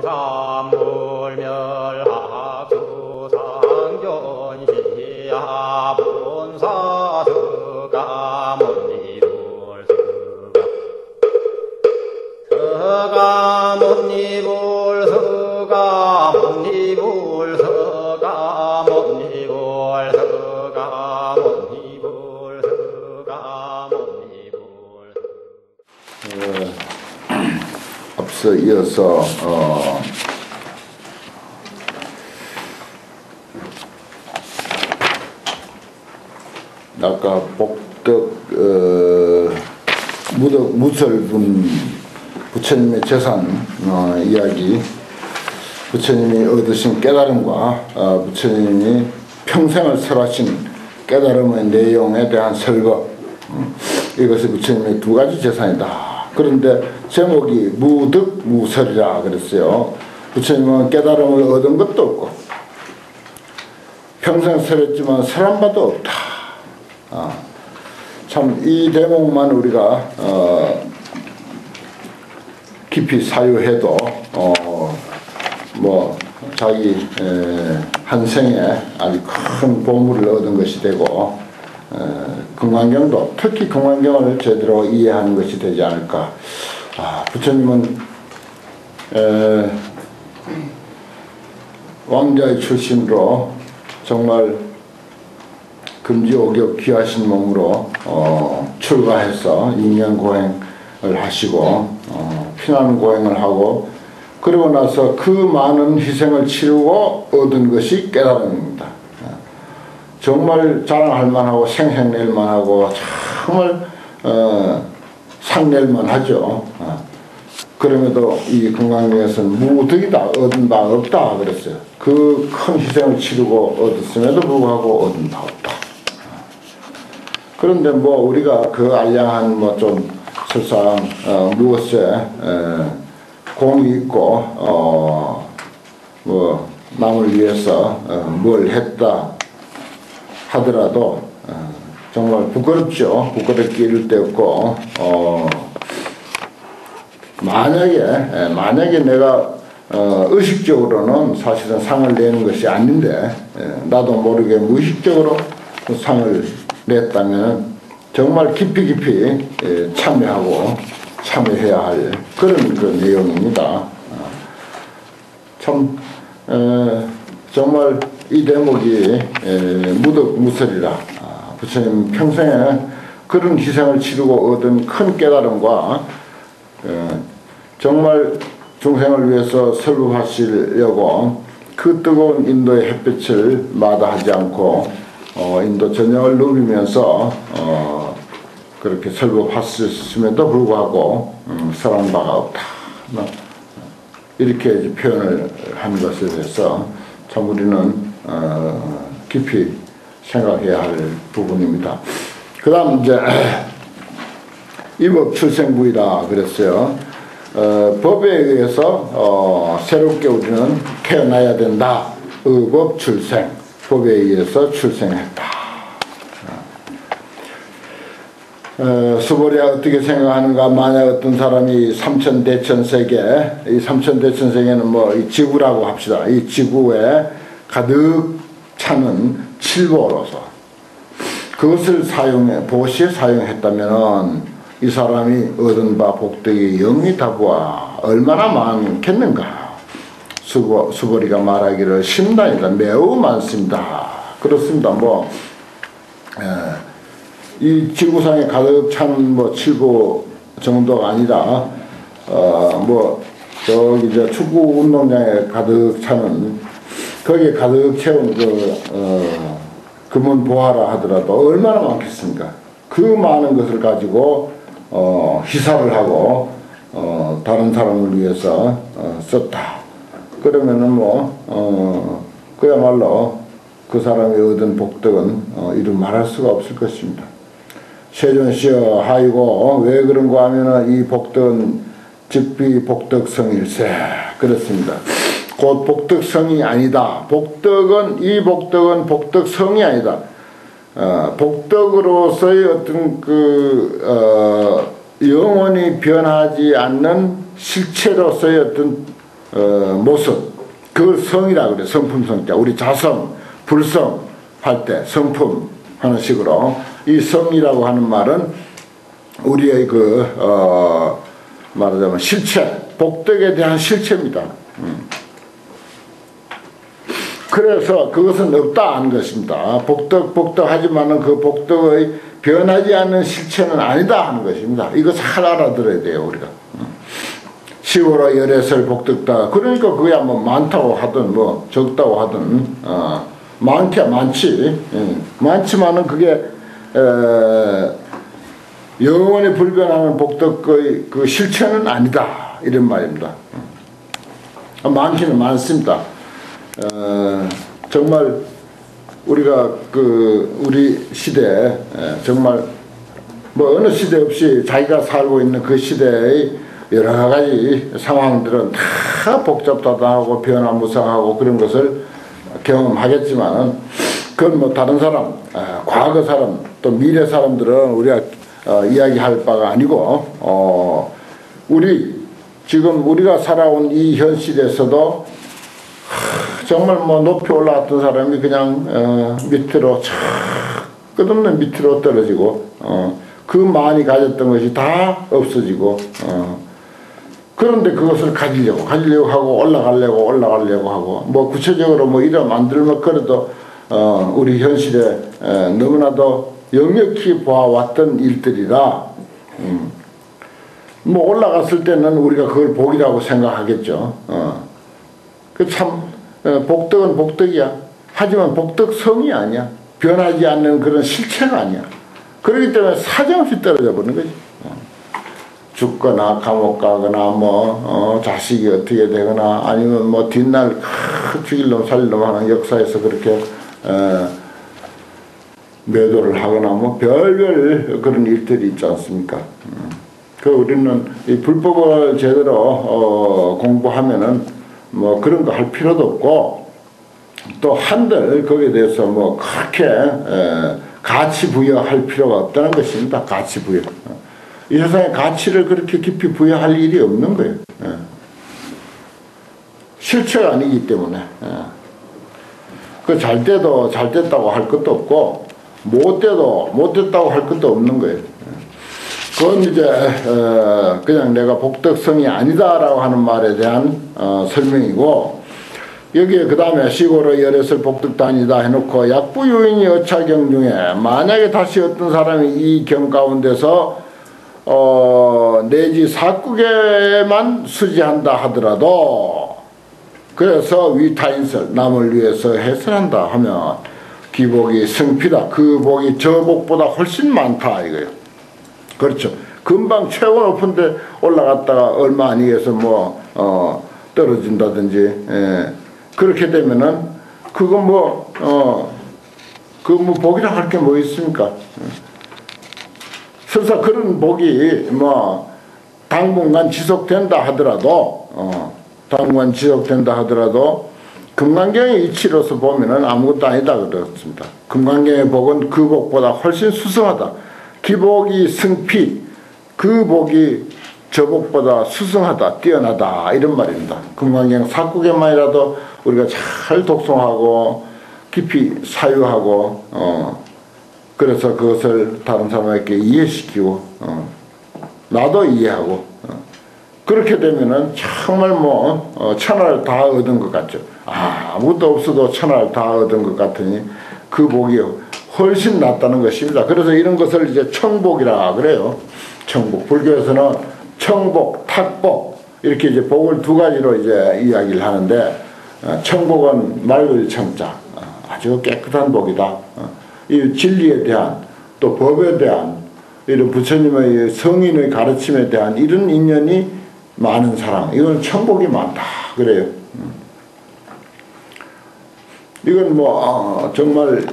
상견시야 본사서가 못입을 서가 못입을 서가 못입을 서가 못입을 서가 못입을 서가 못입을 앞서 이어서 아까 복덕 무설분 부처님의 재산 이야기, 부처님이 얻으신 깨달음과 부처님이 평생을 설하신 깨달음의 내용에 대한 설법, 이것이 부처님의 두 가지 재산이다. 그런데 제목이 무득 무설이라 그랬어요. 부처님은 깨달음을 얻은 것도 없고 평생 설했지만 설한 바도 없다. 참 이 대목만 우리가 깊이 사유해도 뭐 자기 한 생에 아주 큰 보물을 얻은 것이 되고 금강경도 특히 금강경을 제대로 이해하는 것이 되지 않을까. 부처님은 왕자의 출신으로 정말 금지옥역 귀하신 몸으로 출가해서 인연고행을 하시고 피난고행을 하고 그러고 나서 그 많은 희생을 치르고 얻은 것이 깨달음입니다. 정말 자랑할 만하고 생색낼 만하고 정말 상낼 만하죠. 그럼에도 이 금강경에서는 무득이다, 얻은 바 없다 그랬어요. 그 큰 희생을 치르고 얻었음에도 불구하고 얻은 바 없다. 그런데 뭐 우리가 그 알량한 뭐 좀 설사 무엇에 공이 있고 뭐 남을 위해서 뭘 했다 하더라도 정말 부끄럽죠. 부끄럽게 이를 데 없고 만약에 내가 의식적으로는 사실은 상을 내는 것이 아닌데 나도 모르게 무의식적으로 그 상을 냈다면 정말 깊이 참여하고 참여해야 할 그런 그 내용입니다. 참 정말 이 대목이 무득무설이라 부처님 평생에 그런 희생을 치르고 얻은 큰 깨달음과 정말 중생을 위해서 설법하시려고 그 뜨거운 인도의 햇빛을 마다하지 않고 인도 전역을 누비면서 그렇게 설법하셨음에도 불구하고 설한 바가 없다. 이렇게 표현을 한 것에 대해서 참 우리는 깊이 생각해야 할 부분입니다. 그 다음 이제 이법 출생부이라 그랬어요. 법에 의해서 새롭게 우리는 태어나야 된다. 의법 출생, 법에 의해서 출생했다. 수보리가 어떻게 생각하는가. 만약 어떤 사람이 삼천대천세계, 이 삼천대천세계는 뭐 이 지구라고 합시다. 이 지구에 가득 차는 칠보로서 그것을 보시에 사용했다면 이 사람이 얻은 바 복덕이 영리 다부와 얼마나 많겠는가. 수보리가 말하기를 심단이다. 매우 많습니다. 그렇습니다. 뭐 이 지구상에 가득 찬 뭐 칠보 정도가 아니라 뭐 저기 이제 축구 운동장에 가득 차는 거기에 가득 채운 금은 보화라 하더라도 얼마나 많겠습니까? 그 많은 것을 가지고 희사를 하고 다른 사람을 위해서 썼다. 그러면은 뭐 그야말로 그 사람이 얻은 복덕은 이루 말할 수가 없을 것입니다. 세존시여 하이고 왜 그런가 하면은 이 복덕은 즉비 복덕성일세. 그렇습니다. 곧 복덕성이 아니다. 이 복덕은 복덕성이 아니다. 복덕으로서의 어떤 영원히 변하지 않는 실체로서의 어떤 모습, 그걸 성이라고 그래. 성품성자. 우리 자성, 불성 할 때 성품 하는 식으로 이 성이라고 하는 말은 우리의 말하자면 실체, 복덕에 대한 실체입니다. 그래서 그것은 없다 하는 것입니다. 복덕하지만은 그 복덕의 변하지 않는 실체는 아니다 하는 것입니다. 이거 잘 알아들어야 돼요, 우리가. 10월호 열애설 복덕다. 그러니까 그게 뭐 많다고 하든 뭐 적다고 하든 많기야 많지. 많지만은 그게 영원히 불변하는 복덕의 그 실체는 아니다 이런 말입니다. 많기는 많습니다. 정말 우리가 우리 시대에 정말 뭐 어느 시대 없이 자기가 살고 있는 그 시대의 여러 가지 상황들은 다 복잡하다하고 변화무쌍하고 그런 것을 경험하겠지만 그건 뭐 다른 사람, 과거 사람 또 미래 사람들은 우리가 이야기할 바가 아니고 지금 우리가 살아온 이 현실에서도 정말 뭐 높이 올라왔던 사람이 그냥 밑으로 끝없는 밑으로 떨어지고 그 많이 가졌던 것이 다 없어지고 그런데 그것을 가지려고 하고 올라가려고 하고 뭐 구체적으로 뭐 이름 안 들면 그래도 우리 현실에 너무나도 역력히 보아왔던 일들이라 뭐 올라갔을 때는 우리가 그걸 복이라고 생각하겠죠. 그 참 복덕은 복덕이야. 하지만 복덕성이 아니야. 변하지 않는 그런 실체가 아니야. 그렇기 때문에 사정없이 떨어져 버리는 거지. 죽거나 감옥 가거나 뭐 자식이 어떻게 되거나 아니면 뭐 뒷날 죽일 놈 살릴 놈 하는 역사에서 그렇게 매도를 하거나 뭐 별별 그런 일들이 있지 않습니까? 우리는 이 불법을 제대로 공부하면은 뭐 그런 거 할 필요도 없고 또 한들 거기에 대해서 뭐 그렇게 가치 부여할 필요가 없다는 것입니다. 가치 부여. 이 세상에 가치를 그렇게 깊이 부여할 일이 없는 거예요. 실체가 아니기 때문에. 그 잘 때도 잘 됐다고 할 것도 없고 못 때도 못 됐다고 할 것도 없는 거예요. 그건 이제 그냥 내가 복덕성이 아니다라고 하는 말에 대한 설명이고 여기에 그 다음에 시골의 열애설 복덕도 아니다 해놓고 약부유인이 어차경 중에 만약에 다시 어떤 사람이 이 경 가운데서 내지 사국에만 수지한다 하더라도 그래서 위타인설 남을 위해서 해설한다 하면 기복이 승피다. 그 복이 저 복보다 훨씬 많다 이거예요. 그렇죠. 금방 최고 높은데 올라갔다가 얼마 아니해서 뭐 떨어진다든지 그렇게 되면은 그건 뭐 복이라 할 게 뭐 있습니까? 설사 그런 복이 뭐 당분간 지속된다 하더라도 금강경의 이치로서 보면은 아무것도 아니다 그렇습니다. 금강경의 복은 그 복보다 훨씬 수승하다. 기복이 승피, 그 복이 저 복보다 수승하다, 뛰어나다 이런 말입니다. 금강경 사국에만이라도 우리가 잘 독송하고 깊이 사유하고 그래서 그것을 다른 사람에게 이해시키고 나도 이해하고 그렇게 되면은 정말 뭐 천하를 다 얻은 것 같죠. 아무것도 없어도 천하를 다 얻은 것 같으니 그 복이 훨씬 낫다는 것입니다. 그래서 이런 것을 이제 청복이라 그래요. 청복. 불교에서는 청복, 탁복 이렇게 이제 복을 두 가지로 이제 이야기를 하는데 청복은 맑을 청자, 아주 깨끗한 복이다. 이 진리에 대한 또 법에 대한 이런 부처님의 성인의 가르침에 대한 이런 인연이 많은 사람, 이건 청복이 많다 그래요. 이건 뭐 정말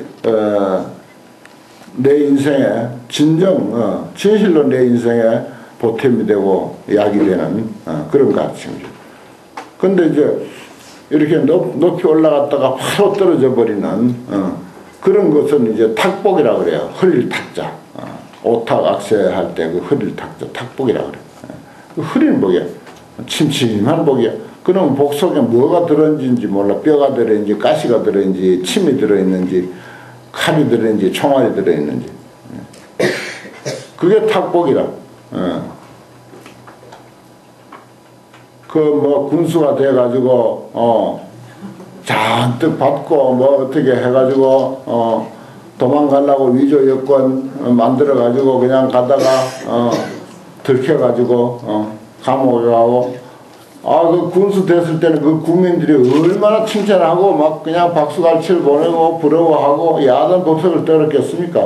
내 인생에 진실로 내 인생에 보탬이 되고 약이 되는 그런 가르침이죠. 근데 이제 이렇게 높이 올라갔다가 바로 떨어져 버리는 그런 것은 이제 탁복이라고 그래요. 흐릴 탁자. 오탁 악세할 때 그 흐릴 탁자 탁복이라고 그래요. 그 흐린 복이야. 침침한 복이야. 그럼 복 속에 뭐가 들어있는지 몰라. 뼈가 들어있는지 가시가 들어있는지 침이 들어있는지 칼이 들어있는지 총알이 들어있는지. 그게 탁복이라. 그 뭐 군수가 돼가지고 잔뜩 받고 뭐 어떻게 해가지고 도망가려고 위조 여권 만들어가지고 그냥 가다가 들켜가지고 감옥에 가고 그 군수 됐을 때는 그 국민들이 얼마나 칭찬하고 막 그냥 박수갈채를 보내고 부러워하고 야단 법석을 떨었겠습니까?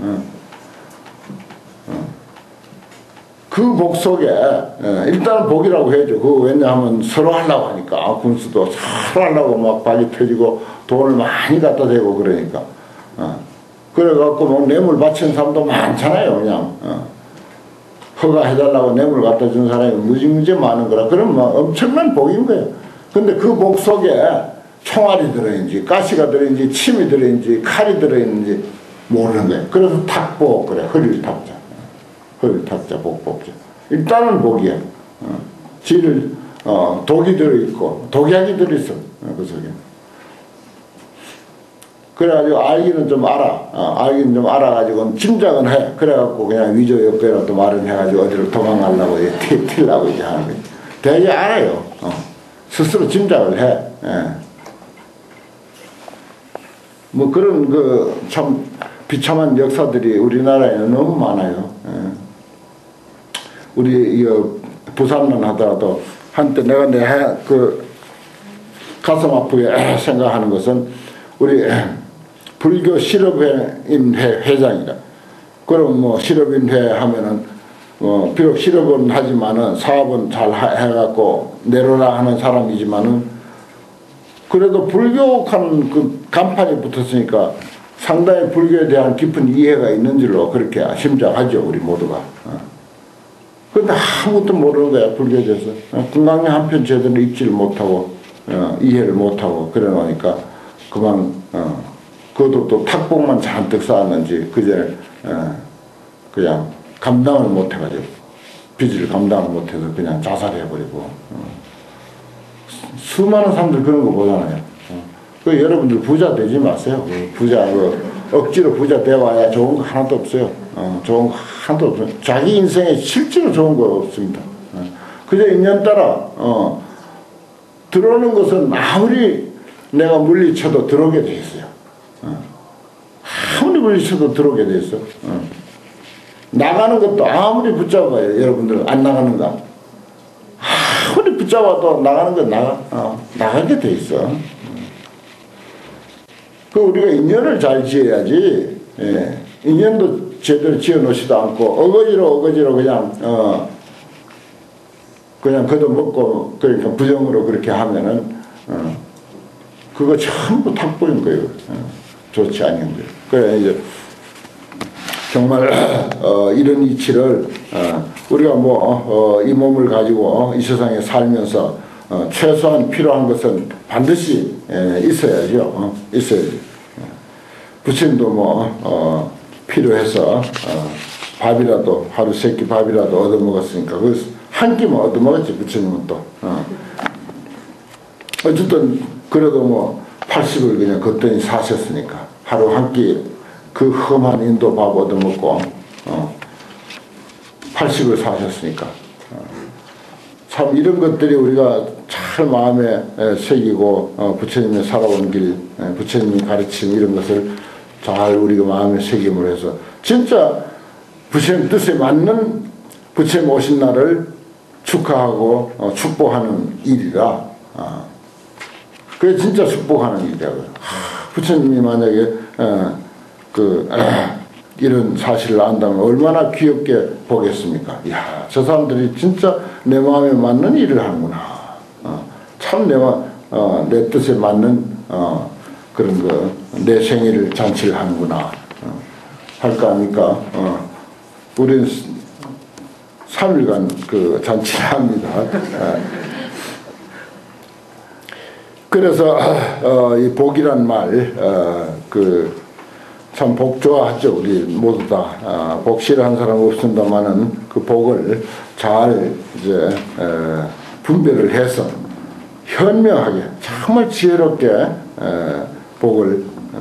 그 복 속에 일단은 복이라고 해야죠. 그 왜냐하면 서로 하려고 하니까 군수도 서로 하려고 막 발이 터지고 돈을 많이 갖다 대고 그러니까 그래갖고 뭐 뇌물 바치는 사람도 많잖아요. 그냥 허가해달라고 뇌물 갖다 준 사람이 무지무지 많은 거라. 그럼 뭐 엄청난 복인 거예요. 근데 그 복 속에 총알이 들어있는지 가시가 들어있는지 침이 들어있는지 칼이 들어있는지 모르는 거예요. 그래서 탁복 그래. 허리를 탁자. 허리를 탁자 복복자. 일단은 복이야. 지를 독이 들어있고 독약이 들어있어. 그 속에. 그래가지고 알기는 좀 알아. 알기는 좀 알아가지고 짐작은 해. 그래갖고 그냥 위조 역배라도 마련해가지고 어디로 도망가려고 튀려고 이제 하는 거지. 되게 알아요. 스스로 짐작을 해. 뭐 그런 그 참 비참한 역사들이 우리나라에는 너무 많아요. 우리 부산만 하더라도 한때 내가 그 가슴 아프게 생각하는 것은 우리 불교 실업인회 회장이라. 그럼 뭐 실업인회 하면은 비록 실업은 하지만은 사업은 잘 해갖고 내려라 하는 사람이지만은 그래도 불교한 그 간판이 붙었으니까 상당히 불교에 대한 깊은 이해가 있는 줄로 그렇게 심작하죠. 우리 모두가. 그런데 아무것도 모르는 거야. 불교에 대해서. 금강경 한편 제대로 읽지를 못하고 이해를 못하고 그래 놓으니까 그만 그것도 또 탁복만 잔뜩 쌓았는지 그제 그냥 감당을 못해가지고 빚을 감당을 못해서 그냥 자살해버리고 수많은 사람들 그런 거 보잖아요. 그 여러분들 부자 되지 마세요. 부자 억지로 부자 되어와야 좋은 거 하나도 없어요. 좋은 거 하나도 없어요. 자기 인생에 실제로 좋은 거 없습니다. 그저 인연 따라 들어오는 것은 아무리 내가 물리쳐도 들어오게 돼 있어요. 아무리 물리쳐도 들어오게 돼 있어. 나가는 것도 아무리 붙잡아요. 여러분들 안 나가는가? 아무리 붙잡아도 나가는 건 나가게 돼 있어. 그 우리가 인연을 잘 지어야지. 인연도 제대로 지어 놓지도 않고 어거지로 그냥 걷어먹고 그러니까 부정으로 그렇게 하면은 그거 전부 탁보인 거예요. 좋지 않은 거예요. 그래 이제 정말 이런 이치를 우리가 뭐 이 몸을 가지고 이 세상에 살면서 최소한 필요한 것은 반드시 있어야죠. 있어야죠. 부처님도 뭐 필요해서 밥이라도 하루 세 끼 밥이라도 얻어먹었으니까 그 한 끼만 얻어먹었지. 부처님은 또 어쨌든 그래도 뭐 80을 그냥 걷더니 사셨으니까 하루 한 끼 그 험한 인도 밥 얻어먹고 80을 사셨으니까 참 이런 것들이 우리가 잘 마음에 새기고 부처님의 살아온 길, 부처님이 가르침 이런 것을 잘 우리가 마음에 새김으로 해서 진짜 부처님 뜻에 맞는 부처님 오신 날을 축하하고 축복하는 일이라 그게 진짜 축복하는 일이라고요. 부처님이 만약에 이런 사실을 안다면 얼마나 귀엽게 보겠습니까? 이야, 저 사람들이 진짜 내 마음에 맞는 일을 하는구나. 참 내 뜻에 맞는 그런 내 생일을 잔치를 하는구나. 할까 하니까 우리는 3일간 그 잔치를 합니다. 그래서 이 복이란 말 참 복 좋아하죠. 우리 모두 다 복 싫어하는 사람 없습니다만은 그 복을 잘 이제 분별을 해서 현명하게 정말 지혜롭게 복을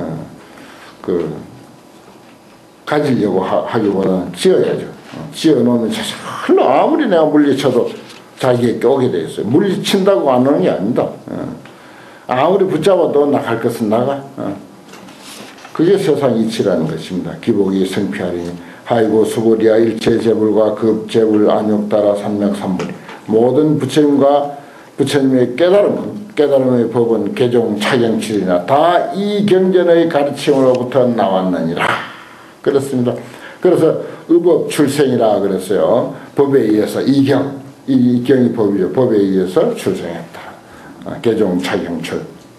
가지려고 하기보다는 지어야죠. 지어놓으면 절로 아무리 내가 물리쳐도 자기에게 오게 돼 있어요. 물리친다고 안 오는 게 아닙니다. 아무리 붙잡아도 나갈 것은 나가. 그게 세상 이치라는 것입니다. 기복이 성피하리니 하이고 수보리야 일체재불과 급재불 안욕따라 삼맥삼불이 모든 부처님과 부처님의 깨달음의 법은 개종 차경칠이나 다 이 경전의 가르침으로부터 나왔느니라. 그렇습니다. 그래서 의법 출생이라 그랬어요. 법에 의해서 이 경이 법이죠. 법에 의해서 출생했다. 개종 차경철.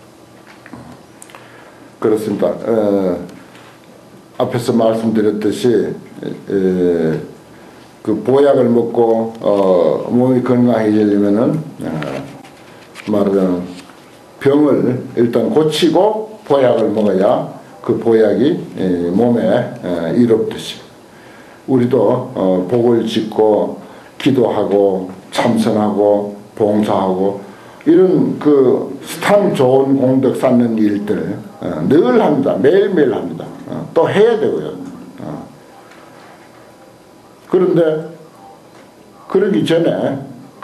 그렇습니다. 앞에서 말씀드렸듯이 그 보약을 먹고 몸이 건강해지려면은 말하자면 병을 일단 고치고 보약을 먹어야 그 보약이 몸에 이롭듯이 우리도 복을 짓고 기도하고 참선하고 봉사하고 이런 그 스탄 좋은 공덕 쌓는 일들 늘 합니다. 매일매일 합니다. 또 해야 되고요. 그런데 그러기 전에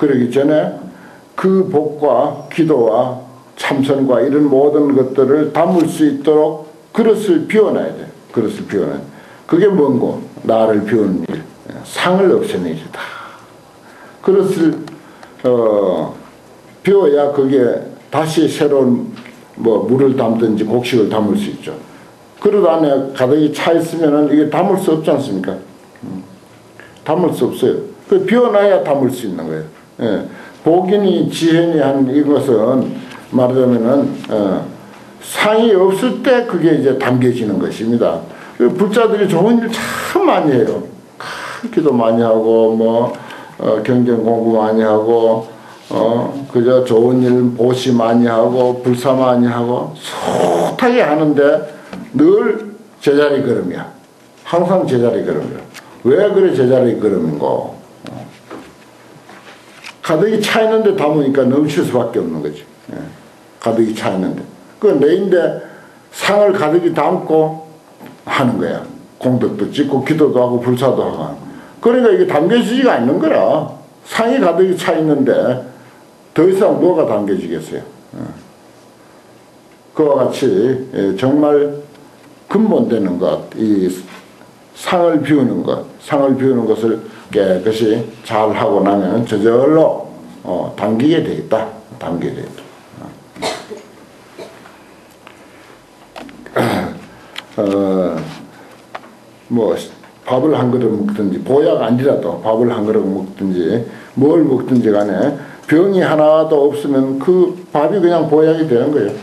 그 복과 기도와 참선과 이런 모든 것들을 담을 수 있도록 그릇을 비워놔야 돼. 그릇을 비워놔야 돼. 그게 뭔고? 나를 비우는 일. 상을 없애는 일이다. 그릇을 비워야 그게 다시 새로운 물을 담든지 곡식을 담을 수 있죠. 그릇 안에 가득히 차 있으면은 이게 담을 수 없지 않습니까? 담을 수 없어요. 그 비워놔야 담을 수 있는 거예요. 예. 복이니 지혜니 한 이것은 말하자면은 상이 없을 때 그게 이제 담겨지는 것입니다. 그 불자들이 좋은 일 참 많이 해요. 기도 많이 하고 경전 공부 많이 하고 그저 좋은 일 보시 많이 하고 불사 많이 하고 숱하게 하는데 늘 제자리 걸음이야. 항상 제자리 걸음이야. 왜 그래 제자리 걸음인고? 가득히 차 있는데 담으니까 넘칠 수밖에 없는 거지. 예. 가득히 차 있는데. 그 내인데 상을 가득히 담고 하는 거야. 공덕도 찍고 기도도 하고 불사도 하고. 그러니까 이게 담겨지지가 않는 거라. 상이 가득히 차 있는데 더 이상 뭐가 담겨지겠어요. 그와 같이 정말 근본되는 것, 이 상을 비우는 것을 깨끗이 잘 하고 나면 저절로 담기게 되겠다. 담기게 되겠다. 밥을 한 그릇 먹든지 보약 아니라도 밥을 한 그릇 먹든지 뭘 먹든지 간에 병이 하나도 없으면 그 밥이 그냥 보약이 되는 거예요.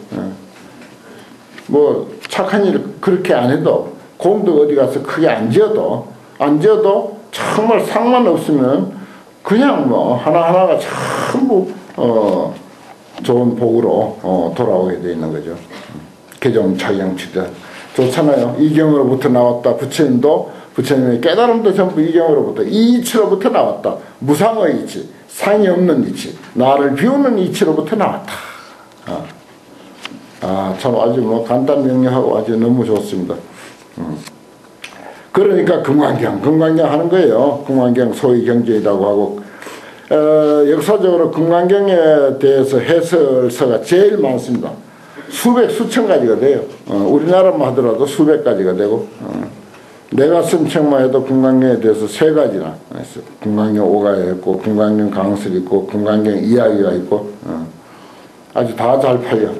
착한 일 그렇게 안 해도 공도 어디 가서 크게 안 지어도 정말 상만 없으면 그냥 하나하나가 전부 좋은 복으로 돌아오게 되어 있는 거죠. 개종 차경치다 좋잖아요. 이경으로부터 나왔다. 부처님의 깨달음도 전부 이경으로부터 이 이치로부터 나왔다. 무상의 이치, 상이 없는 이치, 나를 비우는 이치로부터 나왔다. 참 아주 간단 명료하고 아주 너무 좋습니다. 그러니까 금강경 하는 거예요. 금강경 소위 경제이라고 하고 역사적으로 금강경에 대해서 해설서가 제일 많습니다. 수천 가지가 돼요. 우리나라만 하더라도 수백 가지가 되고 내가 쓴 책만 해도 금강경에 대해서 3가지나 했어요. 금강경 오가에 있고 금강경 강설이 있고 금강경 이야기가 있고 아주 다 잘 팔려.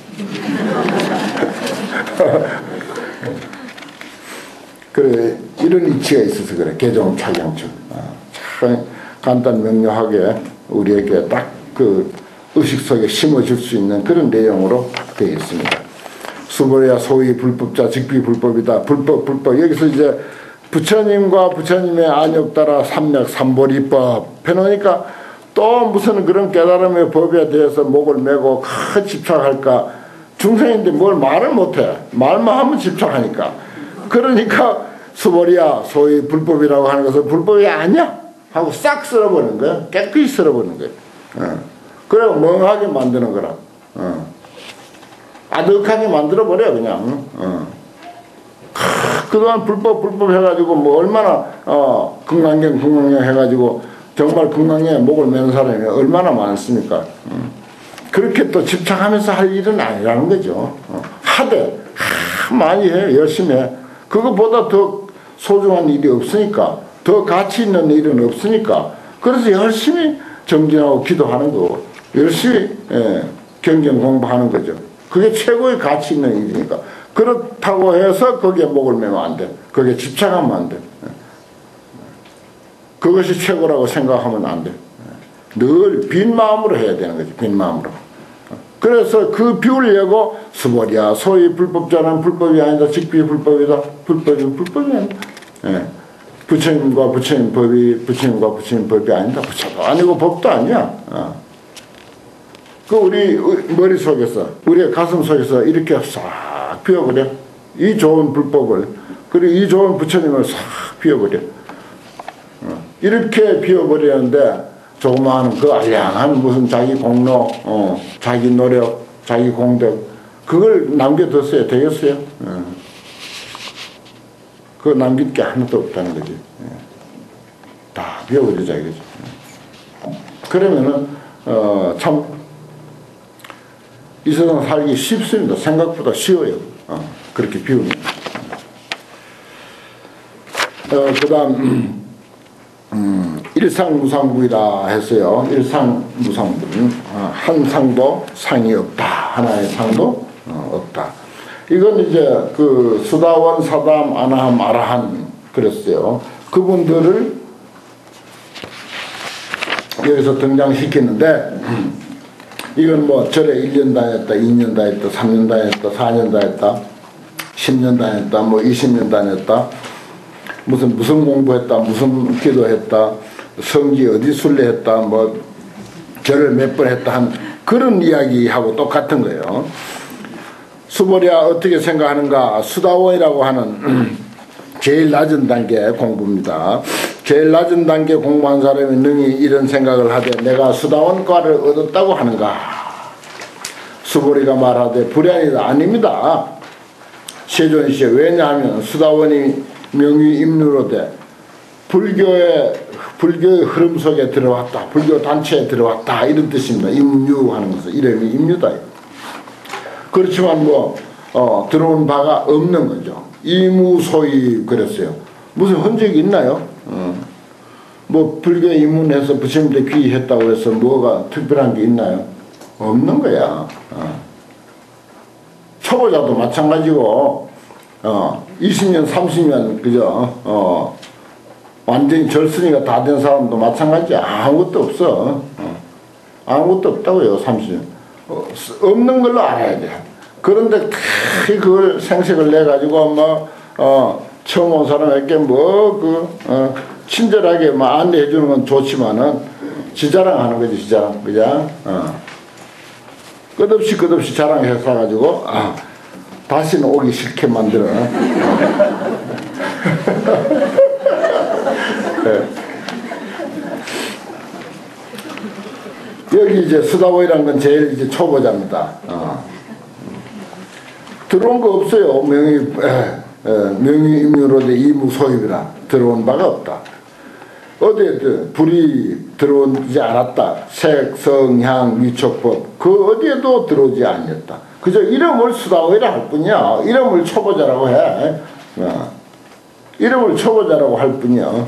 그래 이런 이치가 있어서 그래. 개종 차경철 참 간단 명료하게 우리에게 딱 그 의식 속에 심어줄 수 있는 그런 내용으로 되어 있습니다. 수보리야 소위 불법자 직비 불법이다. 불법 여기서 이제 부처님과 부처님의 안욕따라 삼맥 삼보리법 해놓으니까 또 무슨 그런 깨달음의 법에 대해서 목을 메고 집착할까. 중생인데 뭘 말을 못해. 말만 하면 집착하니까. 그러니까 수보리야 소위 불법이라고 하는 것은 불법이 아니야 하고 싹 쓸어버리는 거야. 깨끗이 쓸어버리는 거야. 그래 멍하게 만드는 거라. 아득하게 만들어버려 그냥. 그동안 불법 해가지고 뭐 얼마나 금강경 해가지고 정말 금강경에 목을 매는 사람이 얼마나 많습니까? 그렇게 또 집착하면서 할 일은 아니라는 거죠. 하되 많이 해, 열심히 해. 그거보다 더 소중한 일이 없으니까, 더 가치 있는 일은 없으니까, 그래서 열심히 정진하고 기도하는 거고 열심히 경전 공부하는 거죠. 그게 최고의 가치 있는 일이니까. 그렇다고 해서 거기에 목을 매면 안 돼. 거기에 집착하면 안 돼. 그것이 최고라고 생각하면 안 돼. 늘 빈 마음으로 해야 되는 거지. 빈 마음으로. 그래서 그 비우려고 스보리야 소위 불법자는 불법이 아니다. 직비 불법이다. 불법이 아니다. 부처님과 부처님 법이 부처님과 부처님 법이 아니다. 부처도 아니고 법도 아니야. 그 우리 머릿속에서 우리의 가슴 속에서 이렇게 싹 비워버려. 이 좋은 불법을 그리고 이 좋은 부처님을 싹 비워버려. 이렇게 비워버리는데 조그마한 그 알량한 무슨 자기 공로, 자기 노력, 자기 공덕 그걸 남겨뒀어야 되겠어요? 그거 남길 게 하나도 없다는 거지. 다 비워버리자 이거지. 그러면은 참 이 세상 살기 쉽습니다. 생각보다 쉬워요. 그렇게 비우면. 그 다음 일상무상부이라 했어요. 일상무상부. 한 상도 상이 없다. 하나의 상도 없다. 이건 이제 그 수다원, 사담, 아나함, 아라한 그랬어요. 그분들을 여기서 등장시키는데 이건 뭐 절에 1년 다녔다, 2년 다녔다, 3년 다녔다, 4년 다녔다, 10년 다녔다, 뭐 20년 다녔다, 무슨 공부했다, 무슨 기도했다, 성지 어디 순례했다, 뭐 절을 몇 번 했다 한 그런 이야기하고 똑같은 거예요. 수보리야 어떻게 생각하는가? 수다원이라고 하는 제일 낮은 단계 공부입니다. 제일 낮은 단계 공부한 사람이 능히 이런 생각을 하되 내가 수다원과를 얻었다고 하는가? 수보리가 말하되 불연이다. 아닙니다. 세존시 왜냐하면 수다원이 명의 임류로되 불교의 흐름 속에 들어왔다. 불교 단체에 들어왔다. 이런 뜻입니다. 임류하는 것은 이름이 임류다. 그렇지만 뭐 들어온 바가 없는 거죠. 이무소위 그랬어요. 무슨 흔적이 있나요? 뭐 불교에 입문해서 부처님한테 귀의했다고 해서 뭐가 특별한 게 있나요? 없는 거야. 초보자도 마찬가지고 20년 30년 그죠? 완전히 절순이가 다 된 사람도 마찬가지야. 아무것도 없어. 아무것도 없다고요. 30년 없는 걸로 알아야 돼. 그런데 그걸 생색을 내가지고 처음 온 사람에게 친절하게 안내해 주는 건 좋지만은 지자랑하는 거지. 지자랑. 그죠? 끝없이 자랑해서 가지고 다시는 오기 싫게 만들어. 여기 이제 수다원이라는 건 제일 이제 초보자입니다. 들어온 거 없어요. 명의임유로되 이무소입이라 들어온 바가 없다. 어디에 불이 들어오지 않았다. 색, 성, 향, 위촉법 그 어디에도 들어오지 않았다. 그저 이름을 수다원이라 할 뿐이야. 이름을 초보자라고 해. 이름을 초보자라고 할 뿐이야.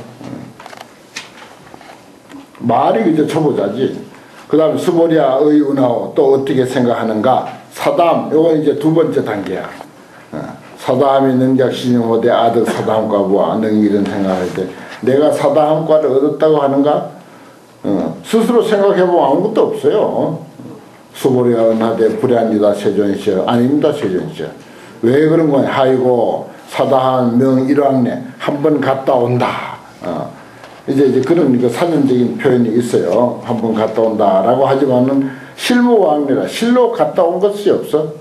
말이 이제 초보자지. 그 다음에 수보리야 의운하오 또 어떻게 생각하는가? 사담 요건 이제 두 번째 단계야. 사담이 능작신용호대 아득 사담과부와 능히 이런 생각할 때 내가 사담과를 얻었다고 하는가? 스스로 생각해보면 아무것도 없어요. 수보리야 은하대 불안이다 세존시여 아닙니다. 세존시여 왜 그런 거냐? 하이고 사다한 명일왕래 한 번 갔다 온다. 이제 그런 사전적인 표현이 있어요. 한 번 갔다 온다라고 하지만은 실무왕래라 실로 갔다 온 것이 없어.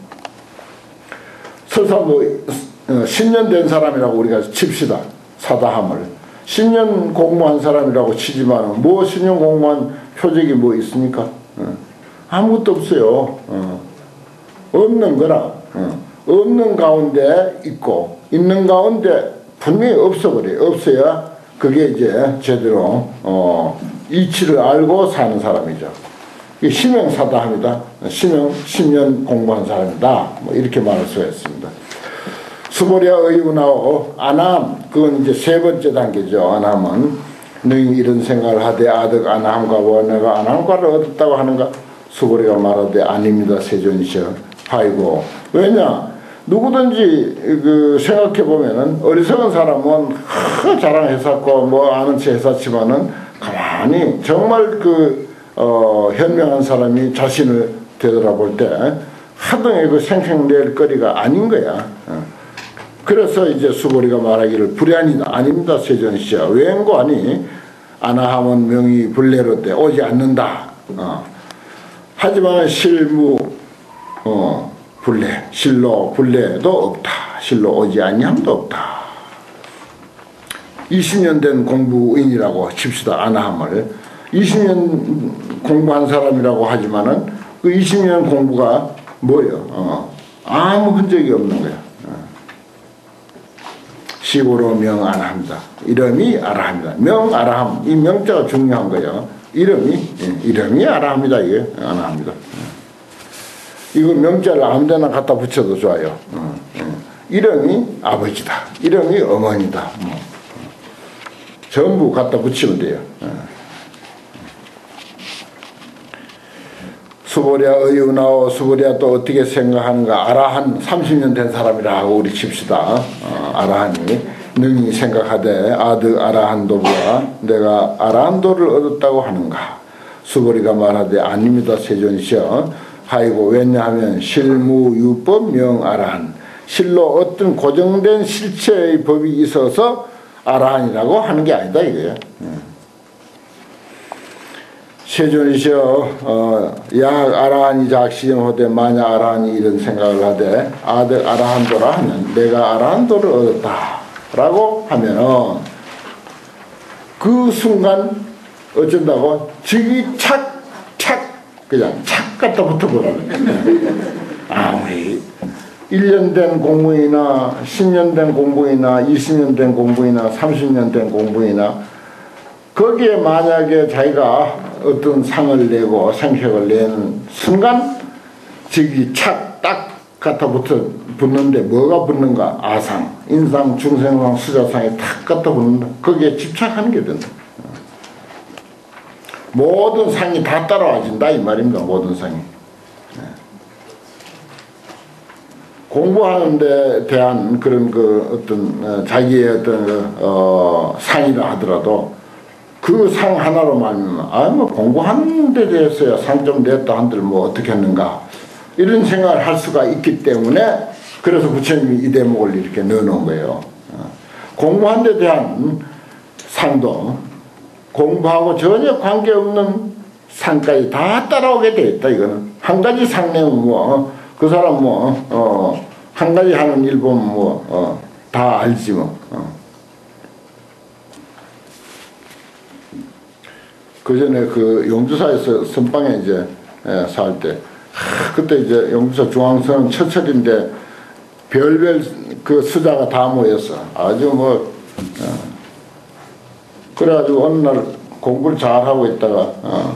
설사 10년 된 사람이라고 우리가 칩시다. 사다함을 10년 공부한 사람이라고 치지만 10년 공부한 표적이 뭐 있습니까? 아무것도 없어요. 없는 거라. 없는 가운데 있고 있는 가운데 분명히 없어버려요. 없어야 그게 이제 제대로 이치를 알고 사는 사람이죠. 심형사다합니다. 심연 공부한 사람이다. 뭐 이렇게 말할 수가 있습니다. 수보리아 의운하오 아나함, 그건 이제 세 번째 단계죠. 아나함은 너희 이런 생각을 하되 아득 아나함과 원내가 아나함과를 얻었다고 하는가? 수보리가 말하되 아닙니다. 세존이시여. 아이고, 왜냐? 누구든지 그 생각해 보면은 어리석은 사람은 자랑했었고 뭐 아는 체 했었지만은 가만히 정말 현명한 사람이 자신을 되돌아볼 때 하등의 그 생생낼 거리가 아닌 거야. 그래서 이제 수보리가 말하기를 불의아니다. 아닙니다. 세존이시여. 왜인고 하니 아나함은 명이 불례로 때 오지 않는다. 하지만 실무 불례, 실로 불례도 없다. 실로 오지 아니함도 없다. 20년 된 공부인이라고 칩시다. 아나함을 20년 공부한 사람이라고 하지만은 그 20년 공부가 뭐예요? 아무 흔적이 없는 거야. 시고로 명 아라합니다. 이름이 아라합니다. 명 아라함, 이 명자가 중요한 거예요. 이름이 아라합니다. 이게 아라합니다. 이거 명자를 아무 데나 갖다 붙여도 좋아요. 이름이 아버지다. 이름이 어머니다. 전부 갖다 붙이면 돼요. 수보리아 의운하오. 수보리아 또 어떻게 생각하는가? 아라한 30년 된 사람이라 하고 우리 칩시다. 아라한이 능히 생각하되 아드 아라한도가 내가 아라한도를 얻었다고 하는가? 수보리가 말하되 아닙니다. 세존이시여. 하이고 왜냐하면 실무유법 명아라한, 실로 어떤 고정된 실체의 법이 있어서 아라한이라고 하는 게 아니다 이거예요. 세존이시여, 약 아라한이 작시정하되 만약 아라한이 이런 생각을 하되 아득 아라한도라 하면 내가 아라한도를 얻었다 라고 하면은 그 순간 어쩐다고 즉이 착 그냥 착 갖다 붙어버리는 거예요. 아무리 1년 된 공부이나 10년 된 공부이나 20년 된 공부이나 30년 된 공부이나 거기에 만약에 자기가 어떤 상을 내고 생색을 내는 순간 즉이 착 딱 갖다 붙는데 뭐가 붙는가? 아상, 인상, 중생상, 수자상이 탁 갖다 붙는다. 거기에 집착하는 게 된다. 모든 상이 다 따라와진다 이 말입니다. 모든 상이. 공부하는 데 대한 그런 어떤 자기의 어떤 상이라 하더라도 그 상 하나로 말하면 뭐 공부하는 데 대해서야 상점 냈다 한들 뭐 어떻게 했는가 이런 생각을 할 수가 있기 때문에 그래서 부처님이 이 대목을 이렇게 넣어놓은 거예요. 공부하는 데 대한 상도 공부하고 전혀 관계없는 상까지 다 따라오게 돼 있다. 이거는 한 가지 상 내면 그 사람 한 가지 하는 일 보면 다 알지 뭐. 그 전에 그 용두사에서 선방에 이제 살 때 그때 이제 용두사 중앙선은 처철인데 별별 그 수자가 다 모였어. 아주 그래가지고 어느 날 공부를 잘하고 있다가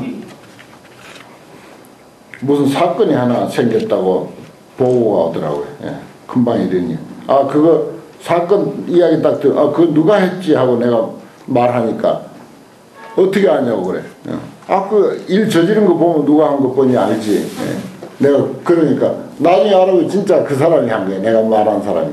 무슨 사건이 하나 생겼다고 보고가 오더라고요. 금방 이러니 그거 사건 이야기 딱 그거 누가 했지 하고 내가 말하니까 어떻게 아냐고 그래. 그 일 저지른 거 보면 누가 한 거 보니 알지. 내가 그러니까 나중에 알아보면 진짜 그 사람이 한 거야. 내가 말한 사람이.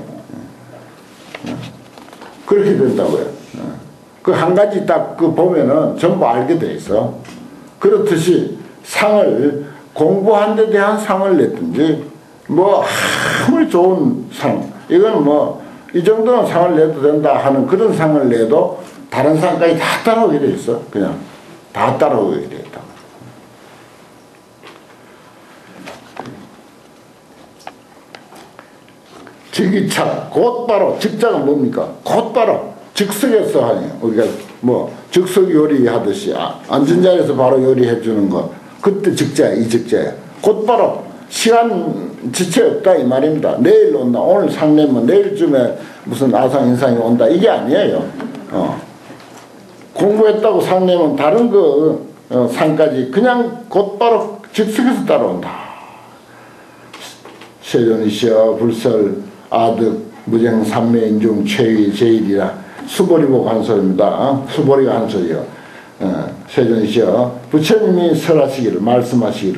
그렇게 된다고요. 그 한 가지 딱 보면은 전부 알게 돼 있어. 그렇듯이 상을 공부한 데 대한 상을 냈든지 아무리 좋은 상 이건 이 정도는 상을 내도 된다 하는 그런 상을 내도 다른 상까지 다 따라오게 돼 있어. 그냥 다 따라오게 돼 있다. 즉위착 곧바로 즉자가 뭡니까? 곧바로 즉석에서 하니 우리가 즉석 요리 하듯이 앉은 자리에서 바로 요리해 주는 거 그때 직제야, 이 직제야. 곧바로 시간 지체 없다 이 말입니다. 내일 온다. 오늘 상내면 내일쯤에 무슨 아상 인상이 온다. 이게 아니에요. 공부했다고 상내면 다른 상까지 그냥 곧바로 즉석에서 따라온다. 세존이시여 불설 아득 무쟁 삼매인중 최위 제일이라. 수보리 보고 한 소리입니다. 수보리가 한 소리요. 세존이시여 부처님이 설하시기를 말씀하시기를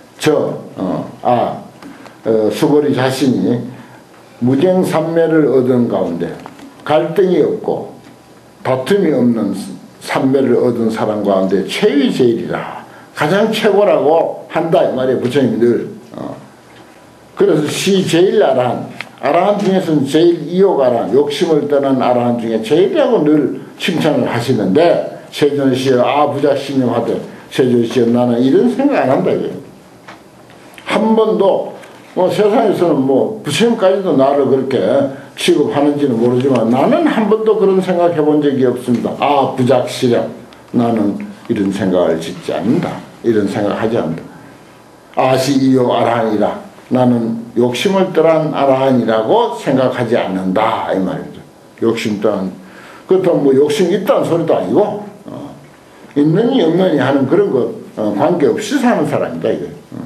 수보리 자신이 무쟁삼매를 얻은 가운데 갈등이 없고 다툼이 없는 삼매를 얻은 사람 가운데 최위 제일이라. 가장 최고라고 한다 이 말이에요. 부처님이 늘. 그래서 시 제일 아라한 중에서는 제일 이욕 아라한, 욕심을 떠난 아라한 중에 제일이라고 늘 칭찬을 하시는데 세존시여 부작신념하되 세존시여 나는 이런 생각 안 한다 이거예요. 한 번도 세상에서는 부처님까지도 나를 그렇게 취급하는지는 모르지만 나는 한 번도 그런 생각 해본 적이 없습니다. 부작시령 나는 이런 생각을 짓지 않는다. 이런 생각하지 않는다. 아시이요 아라한이라 나는 욕심을 떠난 아라한이라고 생각하지 않는다 이 말이죠. 욕심 떠난 그렇다면 욕심이 있다는 소리도 아니고 있느니 없느니 하는 그런 것 관계없이 사는 사람이다 이거.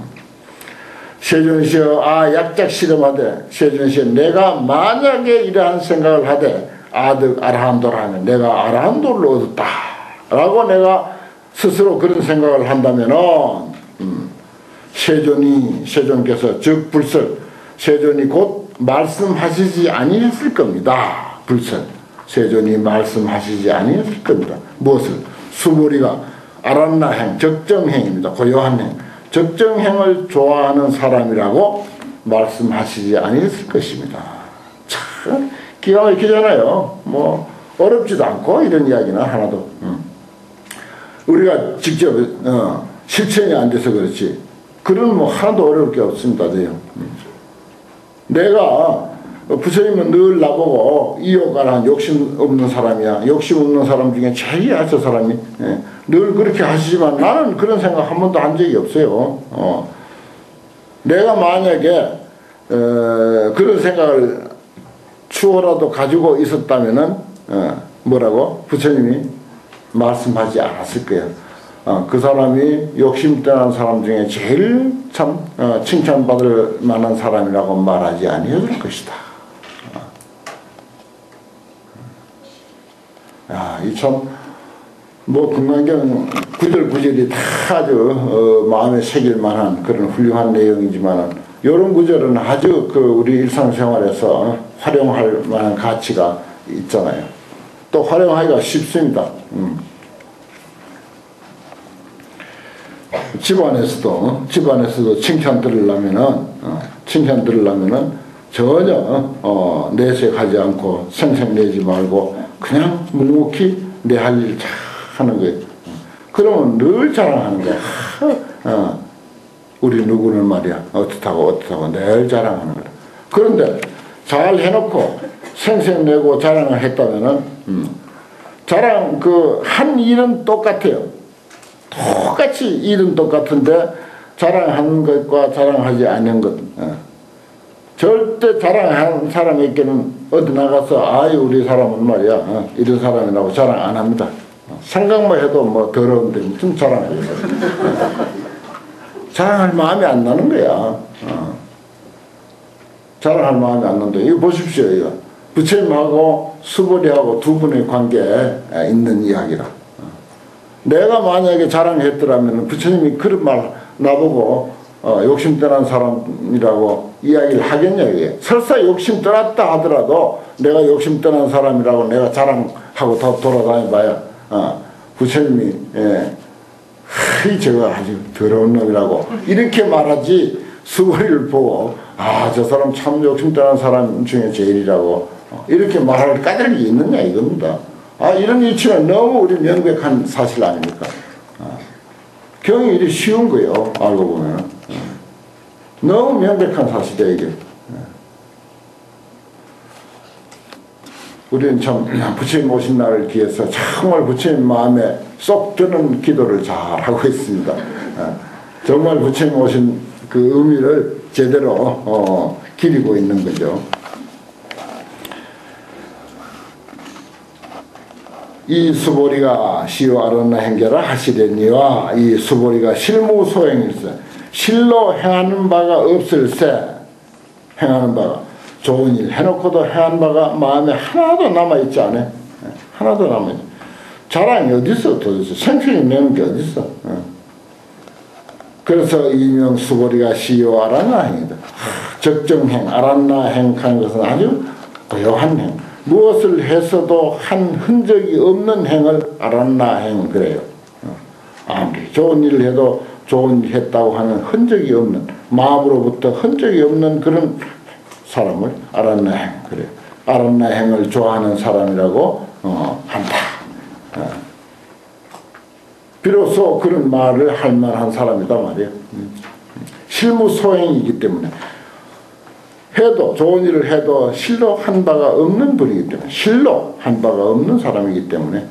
세존시여 약작 실험하되 세존시여 내가 만약에 이러한 생각을 하되 아득 아라한도를 하면 내가 아라한도를 얻었다 라고 내가 스스로 그런 생각을 한다면은 세존께서 즉 불설 세존이 곧 말씀하시지 아니했을 겁니다. 불설 세존이 말씀하시지 아니했을 겁니다. 무엇을? 수보리가 아란나행 적정행입니다. 고요한 행 적정행을 좋아하는 사람이라고 말씀하시지 아니했을 것입니다. 참 기가 막히잖아요. 어렵지도 않고 이런 이야기는 하나도. 우리가 직접 실천이 안 돼서 그렇지 그런 하나도 어려울 게 없습니다. 내가 부처님은 늘 나보고 이욕아라한 욕심 없는 사람이야. 욕심 없는 사람 중에 제일이야 저 사람이. 늘 그렇게 하시지만 나는 그런 생각 한 번도 한 적이 없어요. 내가 만약에 그런 생각을 추호라도 가지고 있었다면은 뭐라고? 부처님이 말씀하지 않았을 거예요. 그 사람이 욕심 떠난 사람 중에 제일 참 칭찬받을 만한 사람이라고 말하지 아니었을 것이다. 이 참 금강경 구절구절이 다 아주 마음에 새길 만한 그런 훌륭한 내용이지만 이런 구절은 아주 우리 일상생활에서 활용할 만한 가치가 있잖아요. 또 활용하기가 쉽습니다. 집안에서도 칭찬 들으려면은 전혀 내색하지 않고 생색내지 말고 그냥 묵묵히 내 할 일 잘 하는 거예요. 그러면 늘 자랑하는 거야. 우리 누구는 말이야 어떻다고 늘 자랑하는 거야. 그런데 잘 해놓고 생색내고 자랑을 했다면은 자랑 한 일은 똑같아요. 똑같이 일은 똑같은데 자랑하는 것과 자랑하지 않는 것 절대 자랑하는 사람에게는 어디 나가서 우리 사람은 말이야 이런 사람이라고 자랑 안 합니다. 생각만 해도 더러운데 무슨 자랑을 해요. 자랑할 마음이 안 나는 거야. 자랑할 마음이 안 난다. 이거 보십시오. 이거 부처님하고 수보리하고 두 분의 관계에 있는 이야기라. 내가 만약에 자랑했더라면 부처님이 그런 말 나보고 욕심 떠난 사람이라고 이야기를 하겠냐 이게. 설사 욕심 떠났다 하더라도 내가 욕심 떠난 사람이라고 내가 자랑하고 더 돌아다녀 봐야 부처님이 저거 아주 더러운 놈이라고 이렇게 말하지 수보리를 보고 저 사람 참 욕심 떠난 사람 중에 제일이라고 이렇게 말할 까닭이 있느냐 이겁니다. 이런 이치는 너무 우리 명백한 사실 아닙니까? 경이 이리 쉬운 거예요. 알고 보면 너무 명백한 사실이야 이게. 우리는 참 부처님 오신 날을 기해서 정말 부처님 마음에 쏙 드는 기도를 잘 하고 있습니다. 정말 부처님 오신 그 의미를 제대로 기리고 있는 거죠. 이 수보리가 시요 아란나 행계라 하시려니와 이 수보리가 실무소행일세 실로 행하는 바가 없을세 행하는 바가 좋은 일 해놓고도 행한 바가 마음에 하나도 남아있지 않아. 하나도 남아있지. 자랑이 어딨어 도대체. 생생히 내는 게 어딨어. 그래서 이명 수보리가 시요 아란나 행이다. 적정행 아란나 행하는 것은 아주 고요한 행. 무엇을 해서도 한 흔적이 없는 행을 아란나 행 그래요. 아무리 좋은 일을 해도 좋은 일 했다고 하는 흔적이 없는 마음으로부터 흔적이 없는 그런 사람을 아란나 행 그래요. 아란나 행을 좋아하는 사람이라고 한다. 비로소 그런 말을 할 만한 사람이다 말이에요. 실무소행이기 때문에 해도 좋은 일을 해도 실로 한 바가 없는 분이기 때문에 실로 한 바가 없는 사람이기 때문에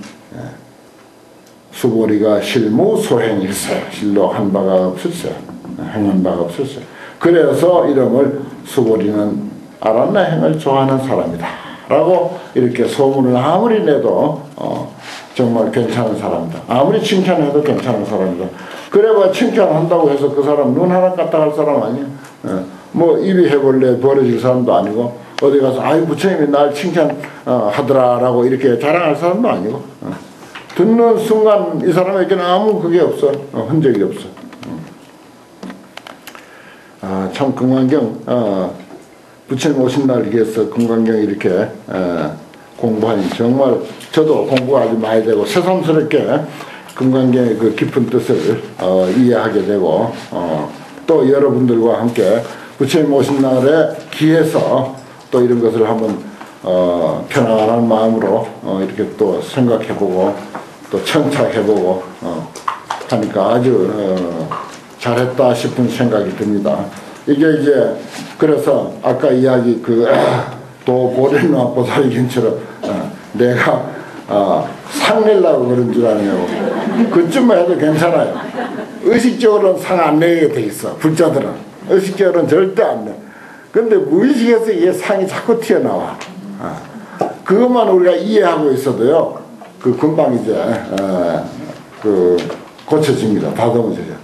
수보리가 실무소행일세 실로 한 바가 없을세 행한 바가 없을세 그래서 이름을 수보리는 아란나 행을 좋아하는 사람이다 라고 이렇게 소문을 아무리 내도 정말 괜찮은 사람이다 아무리 칭찬해도 괜찮은 사람이다 그래봐 칭찬한다고 해서 그 사람 눈 하나 까딱 할 사람 아니야. 뭐 입이 해볼래 버려질 사람도 아니고 어디 가서 아이 부처님이 날 칭찬 하더라 라고 이렇게 자랑할 사람도 아니고 듣는 순간 이 사람에게는 아무 그게 없어. 흔적이 없어. 참 금강경 부처님 오신 날 위해서 금강경 이렇게 공부하니 정말 저도 공부가 아주 많이 되고 새삼스럽게 금강경의 그 깊은 뜻을 이해하게 되고 또 여러분들과 함께 부처님 오신 날에 기해서 또 이런 것을 한번 편안한 마음으로 이렇게 또 생각해보고 또 청착해보고 하니까 아주 잘했다 싶은 생각이 듭니다. 이게 이제 그래서 아까 이야기 그 도보리나 보살이긴처럼 내가 상 내려고 그런 줄 아네요. 그쯤만 해도 괜찮아요. 의식적으로는 상 안 내게 돼 있어. 불자들은 의식적으로는 절대 안 내. 근데 무의식에서 이게 상이 자꾸 튀어나와. 그것만 우리가 이해하고 있어도요 그 금방 이제 그 고쳐집니다. 다듬어져요.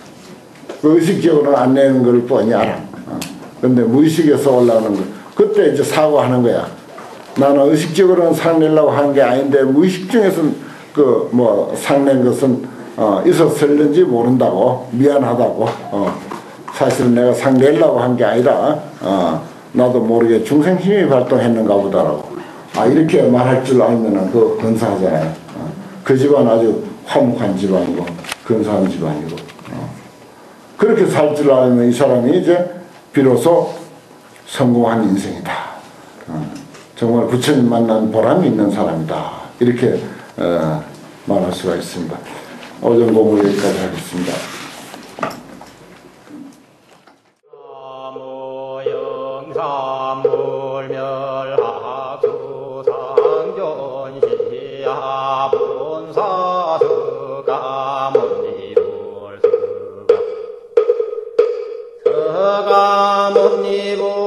그 의식적으로는 안 내는 걸 뻔히 알아. 근데 무의식에서 올라오는 거 그때 이제 사고하는 거야. 나는 의식적으로는 상 내려고 하는 게 아닌데 무의식 중에서는 그 뭐 상 낸 것은 있었을는지 모른다고 미안하다고 사실은 내가 상 내려고 한 게 아니라 나도 모르게 중생심이 발동했는가 보다라고 이렇게 말할 줄 알면은 그 근사하잖아요. 그 집안 아주 화목한 집안이고 근사한 집안이고 그렇게 살 줄 알면 이 사람이 이제 비로소 성공한 인생이다. 정말 부처님 만난 보람이 있는 사람이다. 이렇게 말할 수가 있습니다. 오전 공부 여기까지 하겠습니다. 서가모니불